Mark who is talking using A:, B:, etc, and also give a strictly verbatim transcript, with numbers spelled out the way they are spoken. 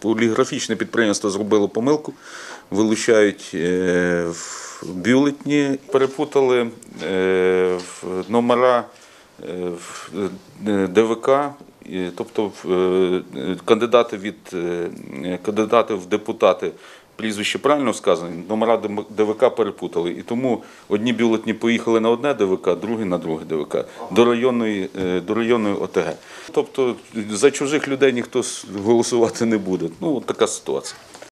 A: Поліграфічне підприємство зробило помилку, вилучають бюлетні, перепутали номера ДВК, тобто кандидати від кандидати в депутати, прізвище правильно сказано, номера ДВК перепутали. І тому одні бюлетні поїхали на одне ДВК, другі на друге ДВК, до районної, до районної ОТГ. Тобто за чужих людей ніхто голосувати не буде. Ну, от така ситуація.